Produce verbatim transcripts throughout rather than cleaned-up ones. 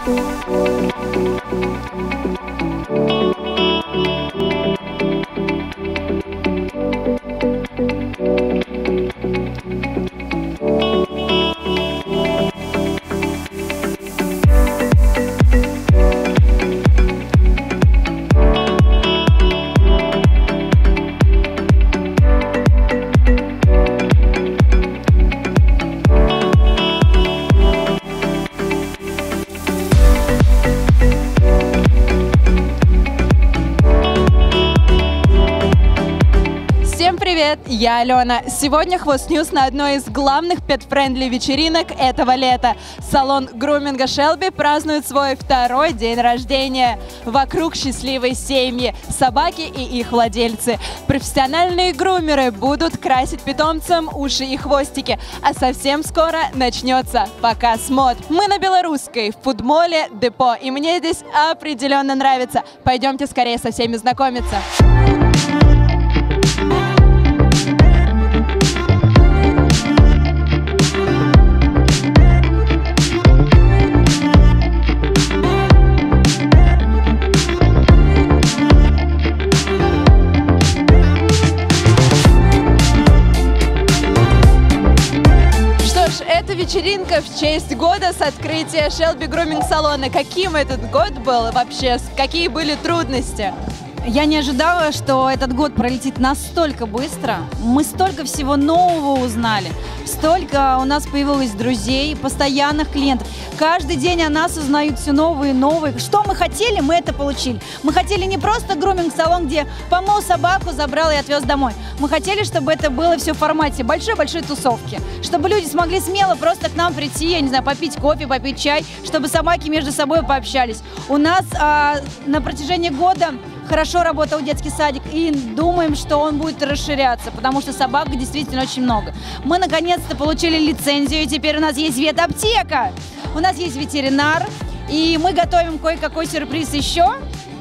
Привет, я Алена. Сегодня Хвост Ньюс на одной из главных пет-френдли вечеринок этого лета. Салон груминга Шелби празднует свой второй день рождения. Вокруг счастливой семьи, собаки и их владельцы. Профессиональные грумеры будут красить питомцам уши и хвостики. А совсем скоро начнется показ мод. Мы на Белорусской, в фудмоле Депо. И мне здесь определенно нравится. Пойдемте скорее со всеми знакомиться. Вечеринка в честь года с открытия Шелби груминг салона. Каким этот год был вообще? Какие были трудности? Я не ожидала, что этот год пролетит настолько быстро. Мы столько всего нового узнали. Столько у нас появилось друзей, постоянных клиентов. Каждый день о нас узнают все новые и новые. Что мы хотели, мы это получили. Мы хотели не просто груминг-салон, где помыл собаку, забрал и отвез домой. Мы хотели, чтобы это было все в формате большой-большой тусовки. Чтобы люди смогли смело просто к нам прийти, я не знаю, попить кофе, попить чай, чтобы собаки между собой пообщались. У нас а, на протяжении года хорошо работал детский садик, и думаем, что он будет расширяться, потому что собак действительно очень много. Мы наконец-то получили лицензию, и теперь у нас есть ветаптека, у нас есть ветеринар, и мы готовим кое-какой сюрприз еще.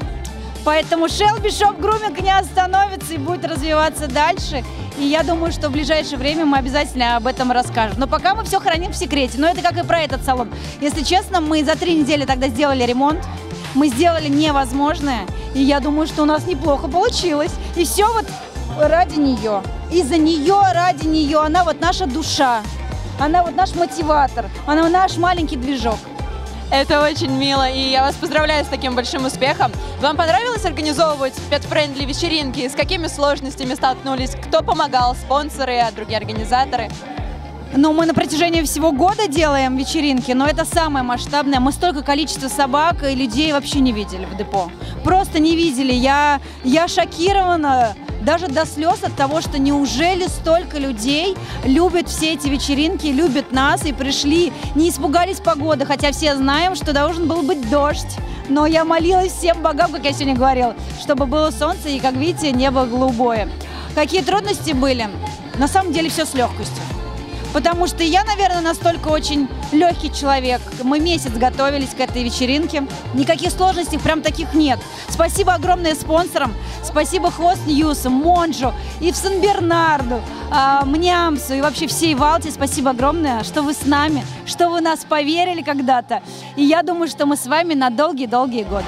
Поэтому Шелби Шоп Груминг не остановится и будет развиваться дальше. И я думаю, что в ближайшее время мы обязательно об этом расскажем. Но пока мы все храним в секрете. Но это как и про этот салон. Если честно, мы за три недели тогда сделали ремонт. Мы сделали невозможное. И я думаю, что у нас неплохо получилось. И все вот ради нее. Из-за нее, ради нее. Она вот наша душа. Она вот наш мотиватор. Она наш маленький движок. Это очень мило, и я вас поздравляю с таким большим успехом. Вам понравилось организовывать пет-френдли вечеринки? С какими сложностями столкнулись? Кто помогал? Спонсоры, а другие организаторы? Ну, мы на протяжении всего года делаем вечеринки, но это самое масштабное. Мы столько количества собак и людей вообще не видели в депо. Просто не видели. Я, я шокирована даже до слез от того, что неужели столько людей любят все эти вечеринки, любят нас и пришли, не испугались погоды, хотя все знаем, что должен был быть дождь. Но я молилась всем богам, как я сегодня говорила, чтобы было солнце и, как видите, небо голубое. Какие трудности были? На самом деле все с легкостью. Потому что я, наверное, настолько очень легкий человек. Мы месяц готовились к этой вечеринке. Никаких сложностей прям таких нет. Спасибо огромное спонсорам. Спасибо Хвост Ньюсу, Монжу, Ив Сен-Бернарду, Мнямсу и вообще всей Валте. Спасибо огромное, что вы с нами, что вы нас поверили когда-то. И я думаю, что мы с вами на долгие-долгие годы.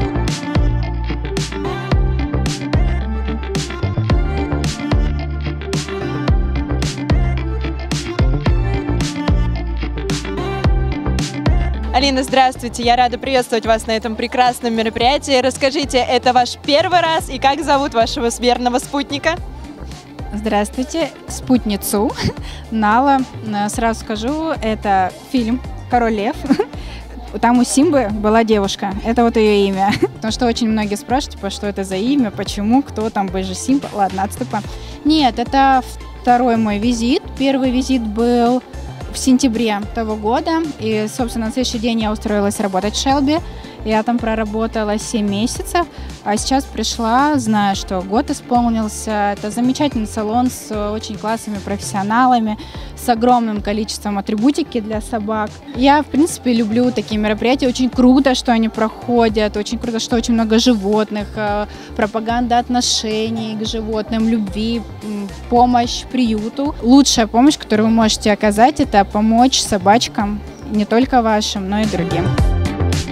Алина, здравствуйте, я рада приветствовать вас на этом прекрасном мероприятии. Расскажите, это ваш первый раз, и как зовут вашего верного спутника? Здравствуйте, спутницу Нала. Сразу скажу, это фильм «Король лев». Там у Симбы была девушка, это вот ее имя. Потому что очень многие спрашивают, типа, что это за имя, почему, кто там, боже, Симба. Ладно, отступаем. Нет, это второй мой визит. Первый визит был в сентябре того года, и, собственно, на следующий день я устроилась работать в Шелби. Я там проработала семь месяцев, а сейчас пришла, зная, что год исполнился. Это замечательный салон с очень классными профессионалами, с огромным количеством атрибутики для собак. Я, в принципе, люблю такие мероприятия. Очень круто, что они проходят, очень круто, что очень много животных, пропаганда отношений к животным, любви, помощь приюту. Лучшая помощь, которую вы можете оказать, это помочь собачкам, не только вашим, но и другим.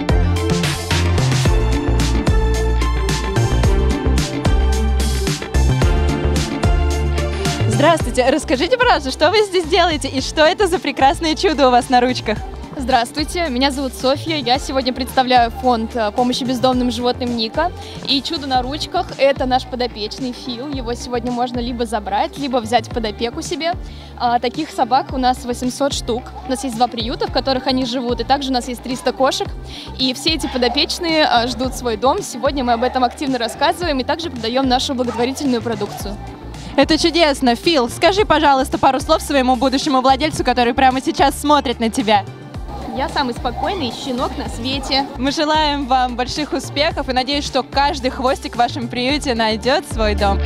Здравствуйте, расскажите, пожалуйста, что вы здесь делаете и что это за прекрасное чудо у вас на ручках? Здравствуйте, меня зовут Софья, я сегодня представляю фонд помощи бездомным животным Ника. И чудо на ручках – это наш подопечный Фил. Его сегодня можно либо забрать, либо взять под опеку себе. А, таких собак у нас восемьсот штук. У нас есть два приюта, в которых они живут, и также у нас есть триста кошек. И все эти подопечные а, ждут свой дом. Сегодня мы об этом активно рассказываем и также продаем нашу благотворительную продукцию. Это чудесно. Фил, скажи, пожалуйста, пару слов своему будущему владельцу, который прямо сейчас смотрит на тебя. Я самый спокойный щенок на свете. Мы желаем вам больших успехов и надеюсь, что каждый хвостик в вашем приюте найдет свой дом.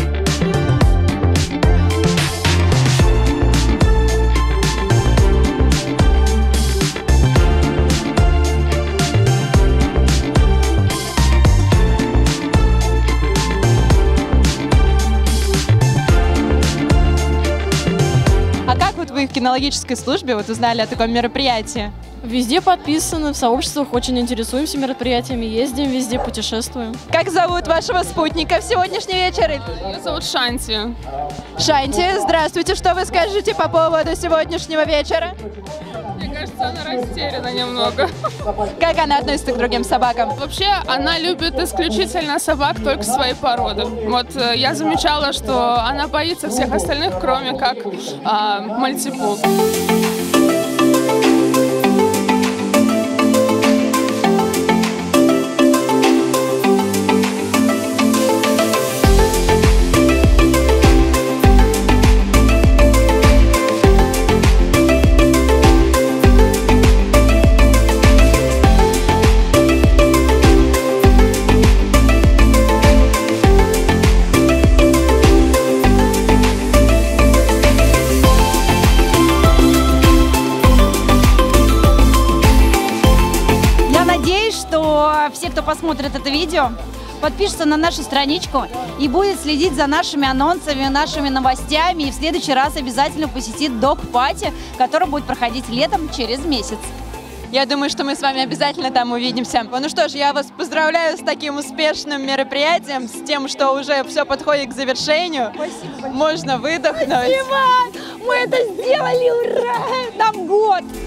А как вот вы в кинологической службе вот узнали о таком мероприятии? Везде подписаны, в сообществах очень интересуемся мероприятиями, ездим везде, путешествуем. Как зовут вашего спутника в сегодняшний вечер? Ее зовут Шанти. Шанти, здравствуйте. Что вы скажете по поводу сегодняшнего вечера? Мне кажется, она растеряна немного. Как она относится к другим собакам? Вообще, она любит исключительно собак только своей породы. Вот э, я замечала, что она боится всех остальных, кроме как э, мальтипу. Все, кто посмотрит это видео, подпишется на нашу страничку и будет следить за нашими анонсами, нашими новостями. И в следующий раз обязательно посетит док-пати, который будет проходить летом через месяц. Я думаю, что мы с вами обязательно там увидимся. Ну что ж, я вас поздравляю с таким успешным мероприятием, с тем, что уже все подходит к завершению. Спасибо. Можно выдохнуть. Спасибо! Мы это сделали! Ура! Нам год!